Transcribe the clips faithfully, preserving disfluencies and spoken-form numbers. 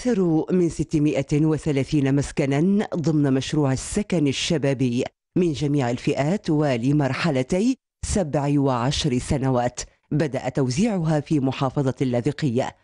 أكثر من ستمائة وثلاثين مسكنا ضمن مشروع السكن الشبابي من جميع الفئات ولمرحلتي سبع وعشر سنوات بدأ توزيعها في محافظة اللاذقية.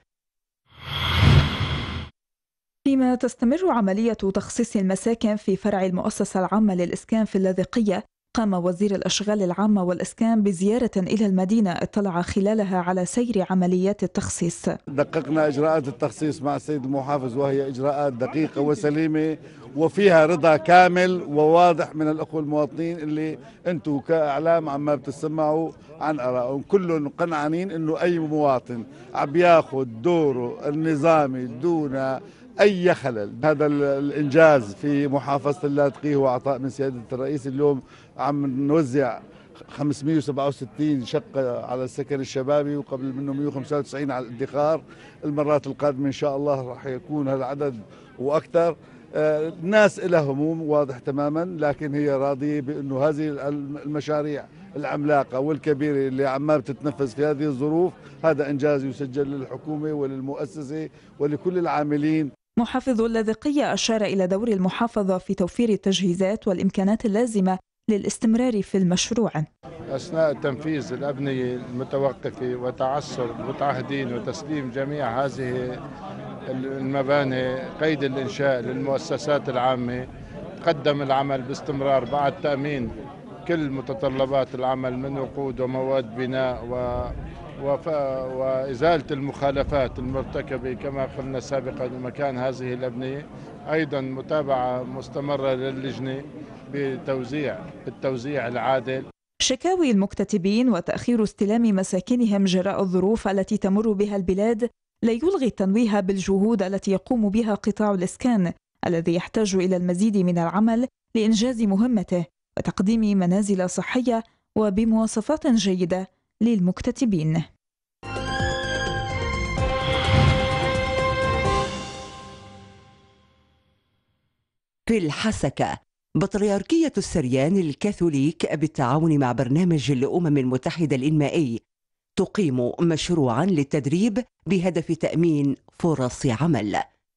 فيما تستمر عملية تخصيص المساكن في فرع المؤسسة العامة للإسكان في اللاذقية، قام وزير الأشغال العامة والإسكان بزيارة إلى المدينة اطلع خلالها على سير عمليات التخصيص. دققنا إجراءات التخصيص مع السيد المحافظ، وهي إجراءات دقيقة وسليمة وفيها رضا كامل وواضح من الأخوة المواطنين اللي أنتم كإعلام عما بتسمعوا عن آرائهم، كلهم قنعانين إنه أي مواطن عم ياخذ دوره النظامي دون أي خلل. هذا الإنجاز في محافظة اللاذقية هو عطاء من سيادة الرئيس. اليوم عم نوزع خمسمائة وسبعة وستين شقة على السكن الشبابي، وقبل منه مائة وخمسة وتسعين على الادخار. المرات القادمة إن شاء الله راح يكون هذا العدد وأكثر. الناس لها هموم واضح تماما، لكن هي راضية بأنه هذه المشاريع العملاقة والكبيرة اللي عمال بتتنفذ في هذه الظروف هذا إنجاز يسجل للحكومة وللمؤسسة ولكل العاملين. محافظ اللاذقية أشار إلى دور المحافظة في توفير التجهيزات والإمكانات اللازمة للاستمرار في المشروع. أثناء تنفيذ الأبنية المتوقفة وتعثر المتعهدين وتسليم جميع هذه المباني قيد الإنشاء للمؤسسات العامة، قدم العمل باستمرار بعد تأمين كل متطلبات العمل من وقود ومواد بناء و وإزالة المخالفات المرتكبة كما قلنا سابقا مكان هذه الأبنية. أيضا متابعة مستمرة للجنة بتوزيع بالتوزيع العادل. شكاوي المكتتبين وتأخير استلام مساكنهم جراء الظروف التي تمر بها البلاد لا يلغي التنويه بالجهود التي يقوم بها قطاع الإسكان الذي يحتاج إلى المزيد من العمل لإنجاز مهمته وتقديم منازل صحية وبمواصفات جيدة للمكتتبين. في الحسكة، بطريركية السريان الكاثوليك بالتعاون مع برنامج الأمم المتحدة الإنمائي تقيم مشروعا للتدريب بهدف تأمين فرص عمل.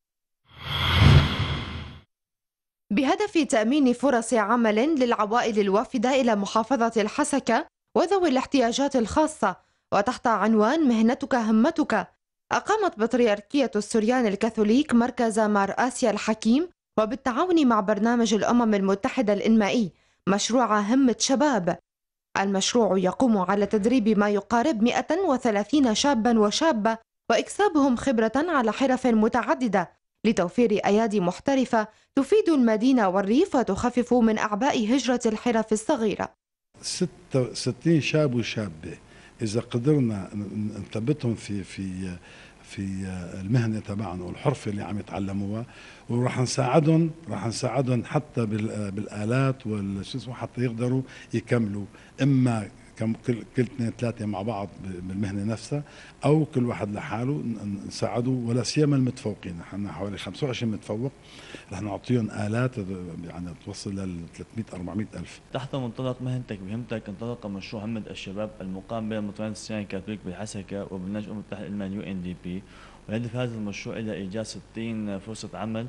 بهدف تأمين فرص عمل للعوائل الوافدة إلى محافظة الحسكة وذوي الاحتياجات الخاصة، وتحت عنوان مهنتك همتك، أقامت بطريركية السريان الكاثوليك مركز مار آسيا الحكيم وبالتعاون مع برنامج الأمم المتحدة الإنمائي مشروع همة شباب. المشروع يقوم على تدريب ما يقارب مئة وثلاثين شابا وشابة وإكسابهم خبرة على حرف متعددة لتوفير أيادي محترفة تفيد المدينة والريف وتخفف من أعباء هجرة الحرف الصغيرة. ستة وستين شاب وشابة إذا قدرنا نثبتهم في في في المهنة تبعنا والحرفة اللي عم يتعلموها، وراح نساعدهم راح نساعدهم حتى بالآلات والشو اسمه حتى يقدروا يكملوا، إما كم كل كل اثنين ثلاثة مع بعض بالمهنة نفسها أو كل واحد لحاله نساعده، ولا سيما المتفوقين. نحن حوالي خمسة وعشرين متفوق رح نعطيهم آلات يعني توصل لل ثلاثمئة أربعمئة ألف. تحت منطلق مهنتك بهمتك انطلق مشروع همة الشباب المقام بين مطران السريان الكاثوليك بالحسكة وبرنامج الأمم المتحدة الإنمائي يو إن دي بي، وهدف هذا المشروع إلى إيجاد ستين فرصة عمل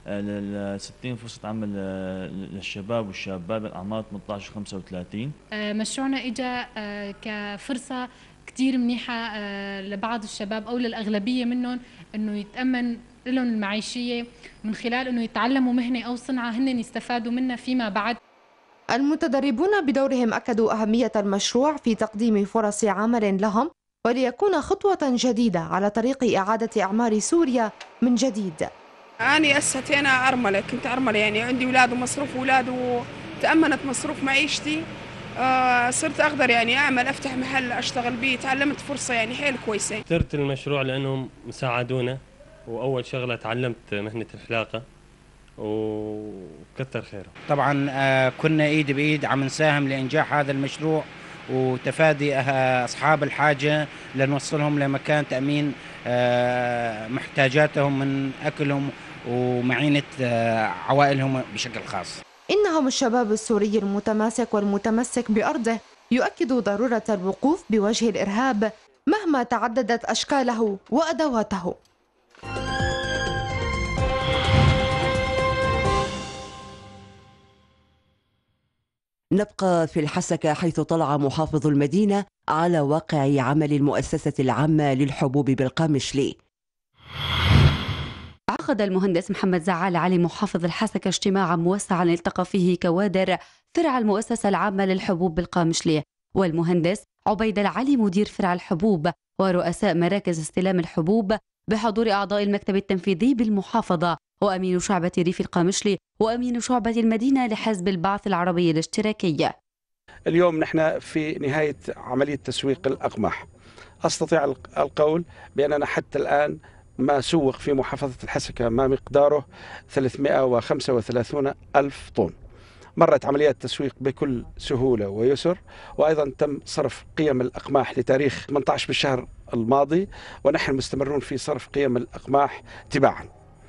ل ستين فرصة عمل للشباب والشابات بين أعمار ثمانية عشر و خمسة وثلاثين. مشروعنا إجا كفرصة كتير منيحة لبعض الشباب أو للأغلبية منهم إنه يتأمن لهم المعيشية من خلال إنه يتعلموا مهنة أو صنعة هن يستفادوا منها فيما بعد. المتدربون بدورهم أكدوا أهمية المشروع في تقديم فرص عمل لهم وليكون خطوة جديدة على طريق إعادة أعمار سوريا من جديد. أنا أسستي أنا أرملة، كنت أرملة يعني عندي أولاد ومصروف أولاد وتأمنت مصروف معيشتي. آه صرت أقدر يعني أعمل أفتح محل أشتغل به، تعلمت فرصة يعني حيل كويسة. اخترت المشروع لأنهم مساعدونا، وأول شغلة تعلمت مهنة الحلاقة وكتر خيره. طبعا آه كنا إيد بإيد عم نساهم لإنجاح هذا المشروع وتفادي أصحاب الحاجة لنوصلهم لمكان تأمين محتاجاتهم من أكلهم ومعينة عوائلهم بشكل خاص. إنهم الشباب السوري المتماسك والمتمسك بأرضه يؤكد ضرورة الوقوف بوجه الإرهاب مهما تعددت أشكاله وأدواته. نبقى في الحسكة حيث طلع محافظ المدينة على واقع عمل المؤسسة العامة للحبوب بالقامشلي. عقد المهندس محمد زعال علي محافظ الحسكة اجتماعا موسعا التقى فيه كوادر فرع المؤسسة العامة للحبوب بالقامشلي والمهندس عبيد العلي مدير فرع الحبوب ورؤساء مراكز استلام الحبوب بحضور أعضاء المكتب التنفيذي بالمحافظة وأمين شعبة ريف القامشلي وأمين شعبة المدينة لحزب البعث العربي الاشتراكي. اليوم نحن في نهاية عملية تسويق الأقماح. أستطيع القول بأننا حتى الآن ما سوق في محافظة الحسكة ما مقداره ثلاثمائة وخمسة وثلاثين ألف طن. مرت عمليات التسويق بكل سهولة ويسر، وأيضا تم صرف قيم الأقماح لتاريخ ثمانية عشر بالشهر الماضي، ونحن مستمرون في صرف قيم الأقماح تباعا.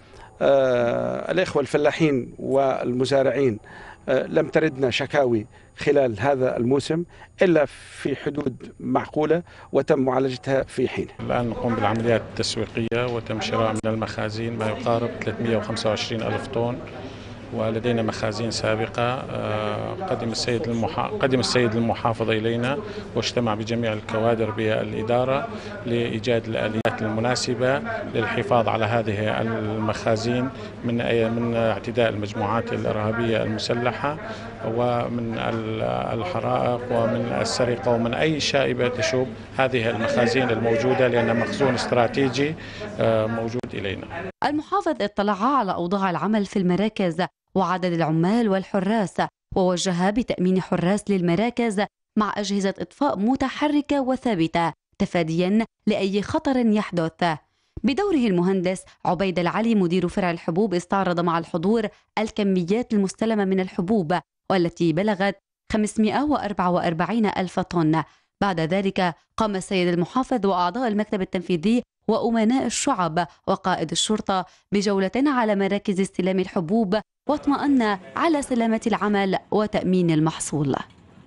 آه الإخوة الفلاحين والمزارعين آه لم تردنا شكاوي خلال هذا الموسم إلا في حدود معقولة وتم معالجتها في حين. الآن نقوم بالعمليات التسويقية وتم شراء من المخازين ما يقارب ثلاثمائة وخمسة وعشرين ألف طن، ولدينا مخازين سابقة. قدم السيد المحا... قدم السيد المحافظ إلينا واجتمع بجميع الكوادر بالإدارة لإيجاد الآليات المناسبة للحفاظ على هذه المخازين من من اعتداء المجموعات الإرهابية المسلحة ومن الحرائق ومن السرقة ومن أي شائبة تشوب هذه المخازين الموجودة، لأن مخزون استراتيجي موجود إلينا. المحافظ اطلع على أوضاع العمل في المراكز وعدد العمال والحراس، ووجه بتأمين حراس للمراكز مع أجهزة إطفاء متحركة وثابتة تفاديا لأي خطر يحدث. بدوره المهندس عبيد العلي مدير فرع الحبوب استعرض مع الحضور الكميات المستلمة من الحبوب والتي بلغت خمسمائة وأربعة وأربعين ألف طن. بعد ذلك قام السيد المحافظ وأعضاء المكتب التنفيذي وأمناء الشعب وقائد الشرطة بجولة على مراكز استلام الحبوب واطمأن على سلامة العمل وتأمين المحصول.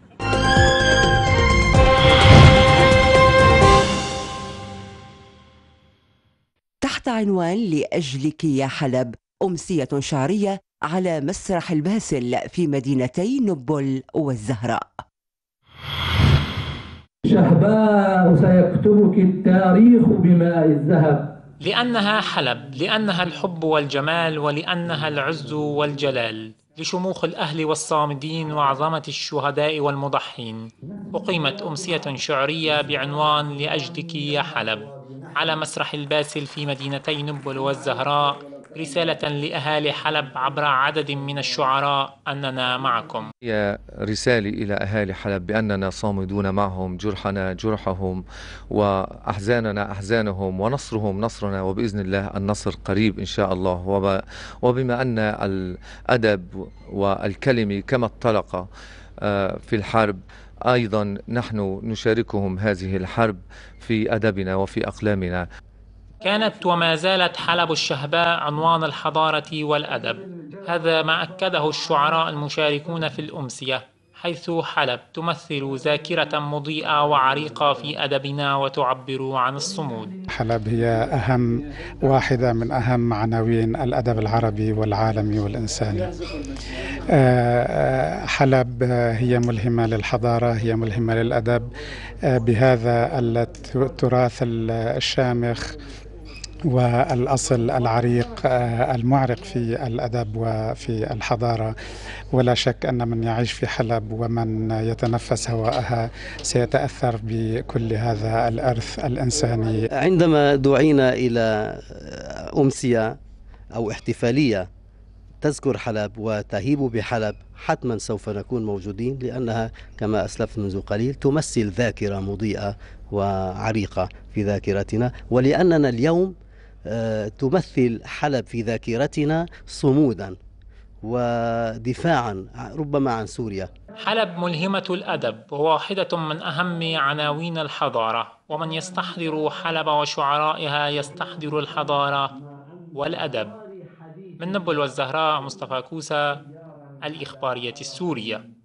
تحت عنوان لأجلك يا حلب، أمسية شعرية على مسرح الباسل في مدينتي نبل والزهراء. شهباء سيكتبك التاريخ بماء الذهب، لأنها حلب، لأنها الحب والجمال، ولأنها العز والجلال، لشموخ الأهل والصامدين وعظمة الشهداء والمضحين. أقيمت أمسية شعرية بعنوان لأجلك يا حلب على مسرح الباسل في مدينتي نبل والزهراء، رسالة لأهالي حلب عبر عدد من الشعراء أننا معكم. هي رسالة إلى أهالي حلب بأننا صامدون معهم، جرحنا جرحهم وأحزاننا أحزانهم ونصرهم نصرنا، وبإذن الله النصر قريب إن شاء الله. وبما أن الأدب والكلمة كما انطلق في الحرب، أيضا نحن نشاركهم هذه الحرب في أدبنا وفي أقلامنا. كانت وما زالت حلب الشهباء عنوان الحضارة والأدب، هذا ما أكده الشعراء المشاركون في الأمسية، حيث حلب تمثل ذاكرة مضيئة وعريقة في أدبنا وتعبر عن الصمود. حلب هي أهم واحدة من أهم عناوين الأدب العربي والعالمي والإنساني. حلب هي ملهمة للحضارة، هي ملهمة للأدب، بهذا التراث الشامخ والأصل العريق المعرق في الأدب وفي الحضارة. ولا شك أن من يعيش في حلب ومن يتنفس هواءها سيتأثر بكل هذا الإرث الإنساني. عندما دعينا إلى أمسية أو احتفالية تذكر حلب وتهيب بحلب، حتما سوف نكون موجودين، لأنها كما أسلفت منذ قليل تمثل ذاكرة مضيئة وعريقة في ذاكرتنا، ولأننا اليوم تمثل حلب في ذاكرتنا صمودا ودفاعا ربما عن سوريا. حلب ملهمة الأدب وواحدة من أهم عناوين الحضارة، ومن يستحضر حلب وشعرائها يستحضر الحضارة والأدب. من نبل والزهراء، مصطفى كوسة، الإخبارية السورية.